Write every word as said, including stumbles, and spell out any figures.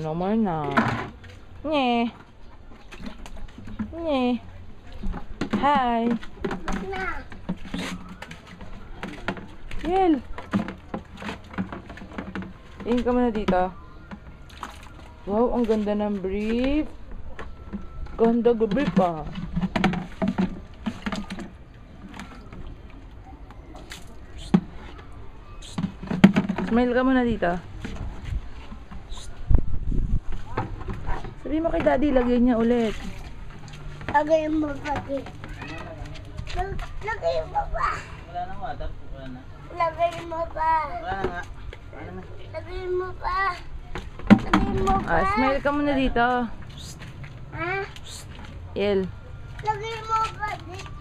naman na. Nye. Nye. Hi. Yel. Tingin ka muna dito. Wow, ang ganda ng brief. Ganda ng brief ah. Smile ka muna dito. Sabi mo kay daddy, lagyan niya ulit. Lagay mo pa dito. Lagay mo pa. Wala na water. Wala na. Lagay mo pa. Wala na nga. Wala na. Lagay mo pa. Lagay mo pa. Ah, smile ka muna dito. Ha? Yel. Lagay mo pa dito.